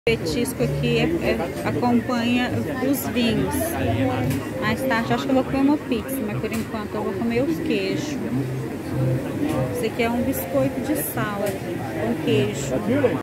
Petisco aqui acompanha os vinhos. Mais tarde acho que eu vou comer uma pizza, mas por enquanto eu vou comer os queijos. Esse aqui é um biscoito de sal com queijo.